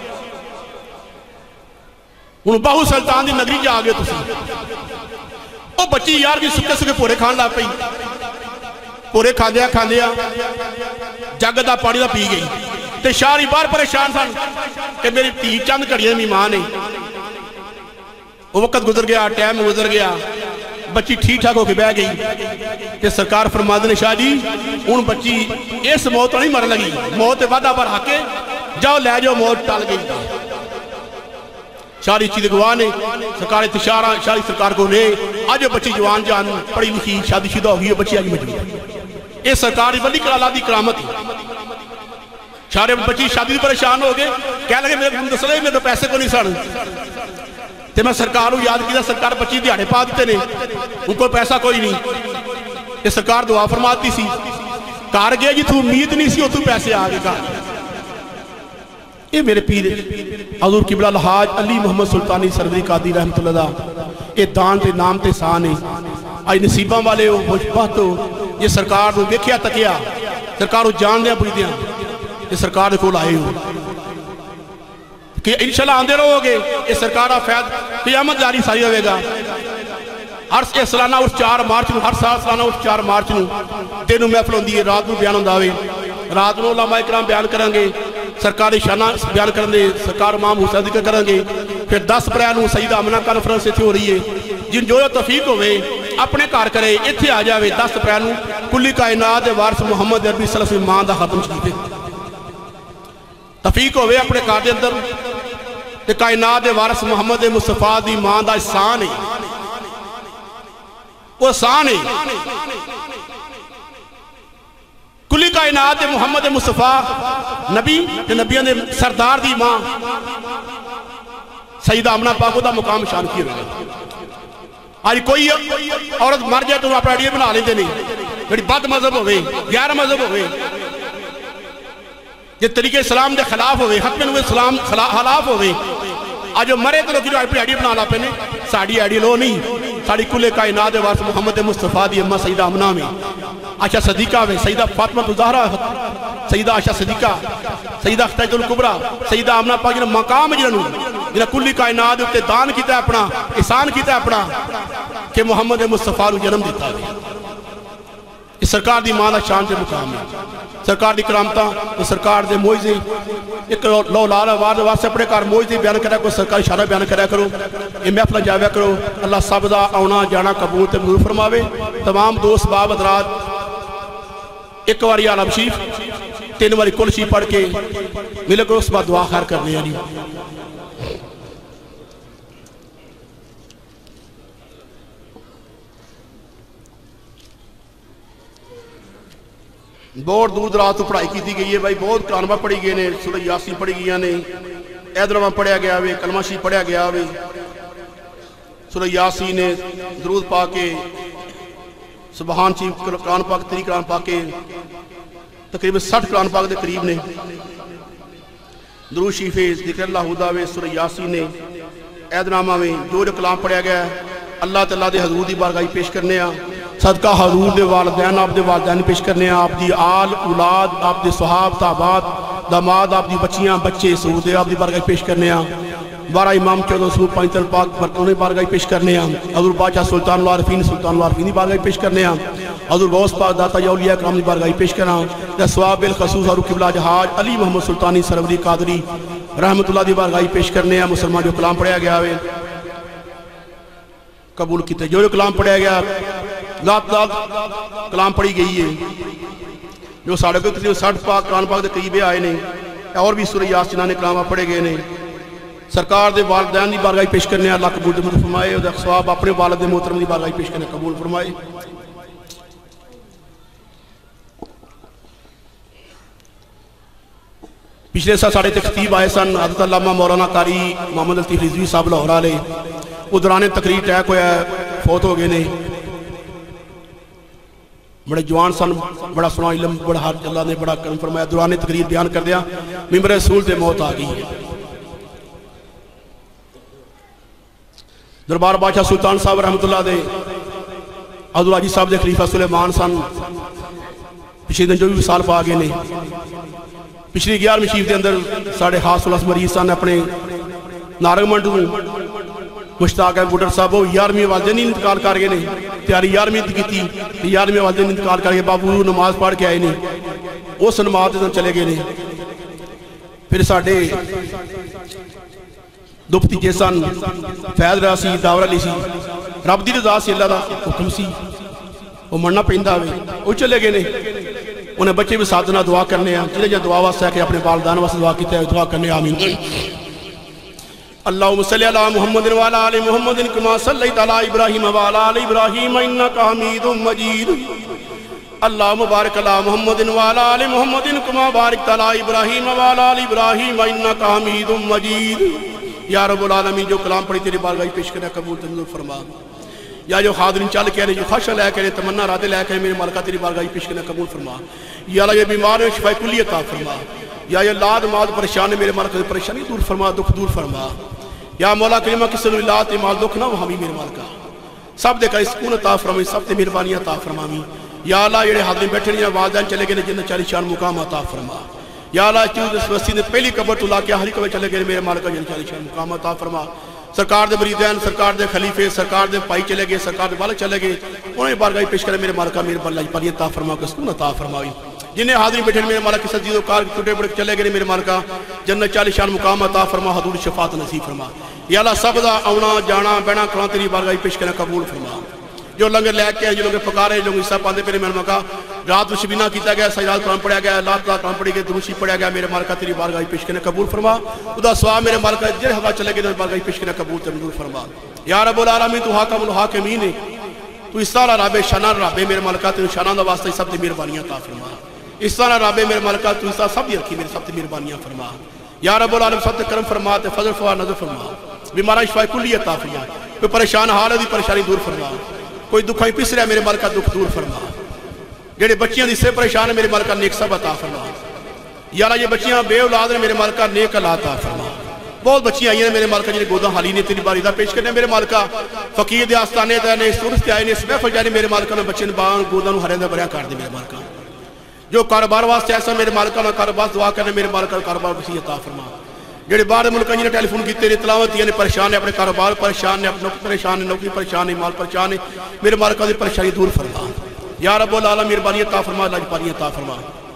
انہوں باہو سلطان دی نگری جا آگے تسی او بچی یار بھی سکے سکے پورے کھان لا پئی پورے کھان دیا کھان دیا جگ دا پانی دا پی گئی تے شاہری بار پریشان سن کہ میری تی چند کڑیاں میمان ہے. وہ وقت گزر گیا ٹائم گزر گیا بچی ٹھیک ٹھاک ہو کے بہ گئی کہ سرکار فرماتے نے شاہ جی ان بچی اس موت نہیں مر لگی موت وعدہ پر حق ہے جاؤ لے جاؤ موت ٹال گئی. شاہری چیز گواہ نے سرکار اتشارہ شاہری سرکار کو لے آج بچی جوان جان پڑھی لکھی شادی شدہ ہوگی بچی آگی مجھوڑ یہ سرکاری ولی کرالہ دی کرامت ہے. شاہری بچی شادی پریشان ہو گئے کہہ لگے میرے مندسلے میں تو پیسے کو نہیں سن تے میں سرکار ہوں یاد کیا سرکار بچی دیاڑے پا دیتے نے ان کو پیسہ کوئی نہیں یہ سرکار دعا فرماتی سی کار گیا جی تو امید نہیں سی وہ تو پیسے آگے کار یہ میرے پیر حضور قبلہ الحاج علی محمد سلطانی سردی قادری رحمت اللہ یہ دان تے نام تے سان ہے. آج نصیبہ والے ہو مجبت ہو یہ سرکار نے دیکھیا تکیا سرکار ہو جان دیا پوچھ دیا یہ سرکار کو لائے ہو کہ انشاءاللہ آندے رہو گے یہ سرکارہ فیض قیامت جاری ساری ہوئے گا. ہر سالانہ اس چار مارچ نو ہر سال سالانہ اس چار مارچ نو دنوں محفل ہوندی ہے رات نو بیان ہونداوے رات نو علماء اکرام بیان کریں گے سرکاری شانہ بیان کریں گے سرکار امام حسین ذکر کریں گے پھر دس اپریل نو سیدہ امنہ کانفرنس اتھے ہو رہی ہے جن جو توفیق ہوئے اپنے کار کرے اتھے آ جاوے دس اپریل نو کلی کائنات وارث محمد عربی صلی اللہ علیہ وسلم مان دا ختم شریف توفیق ہوئے اپنے کار دے اندر کہ کائنات وارث محمد مصطفیٰ دی مان دا احسان ہے وہ احسان ہے کلی کائنات محمد مصطفیٰ نبی نبیان دے سردار دی ماں سیدہ آمنہ پاکو دا مقام شان کی رہے آج کوئی عورت مر جائے تو اپنا ایڈیے بنا لیتے نہیں بڑی بد مذہب ہوئے گیارہ مذہب ہوئے یہ طریقہ اسلام دے خلاف ہوئے حتمن ہوئے اسلام خلاف ہوئے آج جو مرے تو لوگ اپنی ایڈی بنا لا پہنے ساڑھی ایڈی لو نہیں ساڑھی کلے کائنات وارث محمد مصطفیٰ دی اممہ سیدہ آمنہ میں عائشہ صدیقہ میں سیدہ فاطمہ الزہرا سیدہ عائشہ صدیقہ سیدہ خدیجہ الکبریٰ سیدہ آمنہ پاک جنہاں مقام جنہوں جنہاں کلی کائنات اتے دان کیتا ہے اپنا احسان کیتا ہے اپنا کہ محمد مصطفیٰ رو جنم دیتا ہے اس سرکار دی مانا شان سے مقام ہے سرکار دی کرامتا تو سرکار دے موئزے ایک لو لالا وارد وارد سے اپنے کار موئزے بیان کریا کرو سرکار اشارہ بیان کریا کرو یہ محفلہ جاویا کرو اللہ سابدہ آونا جانا قبول تے مضور فرماوے تمام دوست باب ادرات ایک واری عالم شیف تین واری کل شیف پڑھ کے ملے کرو اس بات دعا خیر کرنے یعنی بہت دور دراز تو پڑھائی کی تھی گئی ہے بھائی بہت قرآن پڑھی گئے نے سورہ یاسین پڑھی گئی نے ایدرمہ پڑھیا گیا ہوئے کلمہ شریف پڑھیا گیا ہوئے سورہ یاسین نے درود پاک کے سبحان شریف قرآن پاک تری قرآن پاک کے تقریباً سٹھ قرآن پاک دے قریب نے درود شریف ذکر اللہ خدا ہوئے سورہ یاسین نے ایدرامہ میں جو جو کلام پڑھیا گیا ہے اللہ تعالیٰ دے حضور دی بارگاہی پیش کرنے آ صدقہ حضور دے والدین آپ دے والدین پیش کرنے ہیں، آپ دی آل اولاد آپ دے صحاب صحابات داماد آپ دی بچیاں بچے سعودے آپ دی بارگاہ پیش کرنے ہیں، بارہ امام چودہ سو پینتر پاک برکونے بارگاہ پیش کرنے ہیں، حضور بادشاہ سلطان العارفین سلطان العارفین دی بارگاہ پیش کرنے ہیں، حضور غوث پاک داتا اولیاء کرام دی بارگاہ پیش کرنا ہے، ثواب بالخصوص حضور قبلہ جہاج علی محمد سلطانی سروری قادری رحمت اللہ دی بارگاہ پیش کرنے ہیں۔ مسلمان جو کلام پڑھیا گیا ہے قبول کیتے، جو جو کلام پڑھیا گیا ذات ذات کلام پڑھی گئی ہے، جو ساڑھے کو تقریباً ساٹھ پاک قرآن پاک دے قریبے آئے نے، اور بھی سورہ یاسین نے کلام پڑھے گئے نے، سرکار دے والدین دی بارگاہ پیش کرنے اللہ قبول دے مدد فرمائے، اور ثواب اپنے والد محترم دی بارگاہ پیش کرنے قبول فرمائے۔ پچھلے سال ساڑھے تختیب آئے سن حضرت علامہ مولانا قاری محمد لطیف رضوی صاحب لاہور والے، وہ دوران تقریر ٹیک ہویا ہے، فوت ہو گئے نے، بڑے جوان سن، بڑا سنا علم بڑا حج اللہ نے بڑا کرم فرمایا، دوران تقریر بیان کر دیا ممبر رسول تے موت آ گئی ہے۔ دربار بادشاہ سلطان صاحب رحمت اللہ دے حضور حاجی صاحب دے خلیفہ سلیمان سن، پچھلے دن جو بھی وصال پا گئے نے، پچھلی گیارہویں شریف دے اندر ساڑھے خاص سلاس مریض سن، اپنے نارنگ منڈو مشتاق ہے بوٹر صاحب وہ یارہویں والدین انتقال کر گئے نے، تیاری یارہویں کی تھی، یارہویں والدین انتقال کر گئے، بابو نماز پڑھ کے آئے نے، اس نماز دے چلے گئے نے۔ پھر ساڑھے دو بھتیجے سن، فیض رہا سی، داور علی سی، رب دی رضا سی، اللہ دا حکم سی، وہ مرنا پہندہ ہوئے، وہ چلے گئے نے، انہیں بچے بھی ساتھ نہ دعا کرنے ہیں، جنہیں جہاں دعا واسطہ ہے کہ اپنے والدان واسطہ دعا کیتے ہیں، دعا کرنے آمین۔ اللہم صلی علی محمد وعلی آل محمد کما صلیت علی ابراہیم وعلی آل ابراہیم انکا حمید مجید۔ اللہم بارک علی محمد وعلی آل محمد کما بارکت علی ابراہیم وعلی آل ابراہیم انکا حمید مجید۔ یا رب العالمین جو کلام پڑھی تیری بارگاہ پیش کرنے قبول تنظر فرما، یا جو خادرین چل کے رہے، جو خواہشہ لے کے رہے، تمنا رادے لے کے رہے، میرے مالکہ تیری بارگاہ پیش کرنے قبول فرما۔ یا اللہ یہ بیمار ہے شفاء کلی عطا فرما، یا یہ لاد مال پریشان ہے میرے مالکہ پریشانی دور فرما، دکھ دور فرما۔ یا مولا کریمہ کسی نے اللہ تے مال دکھ نہ وہ ہمیں میرے مالکہ سب دے کا سکون عطا فرمائی، سب تے مہربانی عطا فرمائی۔ یا اللہ یہ حاضرین بیٹھے ہیں والدین چلے گئے جنہیں چالی شان مقام عطا فرما۔ یا اللہ چیز اس وسیع نے پہلی قبر تو لا کے آخری قبر چلے گئے میرے مالکہ جنہیں چالی شان مقام عطا فرما۔ سرکار دے مریدین، سرکار دے خلیفے، سرکار دے پائی چلے گئے، سرکار دے والد چلے گئے، انہیں بارگاہ پیش کرے میرے مالکہ میرے بلّہ پانی عطا فرما کے سکون عطا فرمائی۔ جنہیں حاضرین بیٹھے میرے مالک کی سجید و کار چھوٹے بڑے چلے گئے میرے مالکہ جنت چالی شان مقام عطا فرما، حضور شفاعت نصیب فرما۔ یا اللہ سب دا آنا جانا بہنا کھڑا تیری بارگاہ پیش کرنا قبول فرما۔ جو لنگر لے کے جو لوگ پکارے جو حصہ پاندے پہ میرے مالکہ رات شبینہ کیتا گیا، سجدات قرآن پڑھیا گیا، اللہ تعالیٰ قرآن پڑھی گئے، دروشی پڑھیا گیا، میرے مالکہ تیری بارگاہ پیش کرنا قبول فرما۔ خدا سوا میرے مالکہ جن ہوا چلے گئے بارگاہ پیش کرنا قبول تنظر فرما۔ یا رب العالمین تو حاکم الحاکمین ہے، تو اس طرح رب شانہ رب میرے مالکہ تیری شانہ دا واسطہ سب تے مہربانیاں عطا فرما۔ اس طرح رب میرے مالکہ تو اس طرح سب دی رکھی میرے سب تے مہربانیاں فرما۔ یا رب العالمین سب تے کرم فرما تے فضل فرما نظر فرما، بیمارہ شفاء کلی عطا فرما، کوئی پریشان حال ہے دی پریشانی دور فرما، کوئی دکھائی پس رہا میرے مالکہ دکھ دور فرما، جڑے بچیاں دی سے پریشان ہے میرے مالکہ نیک سب عطا فرما۔ یا اللہ یہ بچیاں بے اولاد ہیں میرے مالکہ نیک اللہ عطا فرما۔ بہت بچیاں آئی ہیں میرے مالکہ جنہیں گودہ حالی نے تیری باریدہ پیش کرنے میرے مالکہ فقیر دے آستانے دے نے سورس دے آئے نے سبہ فجانے میرے مالکہ نے بچے بان گودہ نو ہرین دے بریا کر دے میرے مالکہ جو کاروبار واسطے ایسا میرے مالکہ نے کاروبار دعا کرنے میرے مالکہ کاروبار بسی عطا فرما۔ جڑے باہر ملکہ جنہیں ٹیلی فون کی تیری تلاوت یعنی پریشان ہے اپنے کاروبار پریشان ہے اپنے نوکری پریشان ہے نوکری پریشان ہے مال پریشان ہے میرے مالکہ دی پریشانی دور فرما۔ یا رب العالمین مہربانی عطا فرما، لاجپانی عطا فرما۔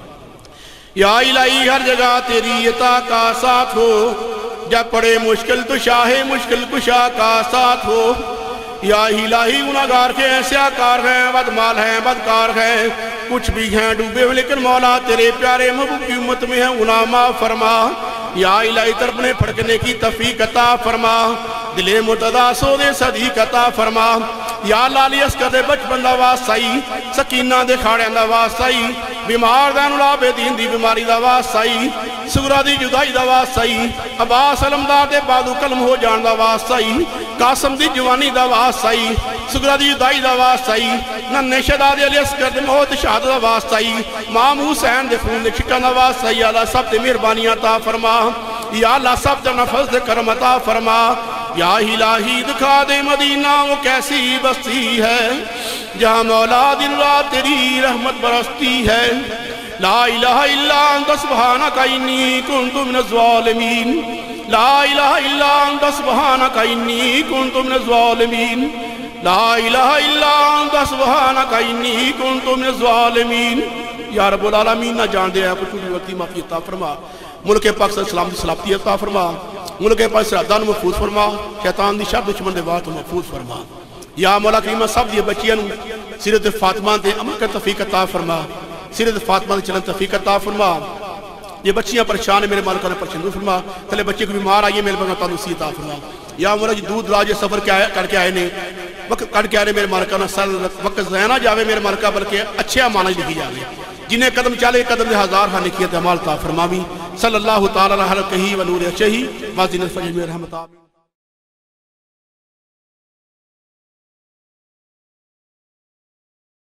یا الہی ہر جگہ تیری عطا کا ساتھ ہو، جب پڑے مشکل تو شاہ مشکل کشا کا ساتھ ہو۔ یا الہی گناہگار کے ہیں سیاکار ہیں بدمال ہیں بدکار ہیں کچھ بھی ہیں ڈوبے ہوئے لیکن مولا تیرے پیارے محبوب کی امت میں ہیں گناہ معاف فرما۔ یا الہی تڑپنے پھڑکنے کی توفیق عطا فرما، دل متدا سو دے صدیق عطا فرما۔ یا لالی اسکر دے بچپن دا واسطائی سکینہ دے کھاڑیاں دا واسطائی بیمار دین العاب دین دی بیماری دا واسطائی سگرہ دی جدائی دا واسطائی عباس علمدار دے بادو کلم ہو جان دا واسطائی قاسم دی جوانی دا واسطائی سگرہ دی جدائی دا واسطائی نن شداد علی اسکر دے موت شہد دا واسطائی مام حسین دے خون دے چھٹان دا واسطائی یا اللہ سب دے مہربانی عطا فرما۔ یا اللہ سب دے نفذ دے کرم عطا فرما۔ یا الہی دکھا دے مدینہ وہ کیسی بستی ہے جہاں مولا دن رات تیری رحمت برستی ہے لا الہ الا انت سبحانک انی کنت من الظالمین لا الہ الا انت سبحانک انی کنت من الظالمین لا الہ الا انت سبحانک انی کنت من الظالمین یا رب العالمین نہ جان دے کچھ بھی وقتی معافی عطا فرما ملک پاک سے اسلام دی سلامتی عطا فرما ملک پاک سے عدان محفوظ فرما شیطان دی شر دشمن دے وار تو محفوظ فرما یا مولا کریمہ سب دی بچیاں نو سیرت فاطمہ دے عمل کر توفیق عطا فرما سیرت فاطمہ دے چلن توفیق عطا فرما یہ بچیاں پریشان ہیں میرے مالک نے پریشان فرما تلے بچے کو بیمار آئیے میرے بغیر تعلق سی عطا فرما یا مولا جی دودھ راج سفر کر کے آئے نے وقت کر کے آئے میرے مالکہ نہ سال وقت زینا جاوے میرے مالکہ بلکہ اچھے معنی لکھی جاوے جنہیں قدم چالے قدم دے ہزار ہاں نکیت عمال عطا فرماوی صلی اللہ تعالی علیہ کہی و نور اچھی واضح الفجر میں رحمت آمین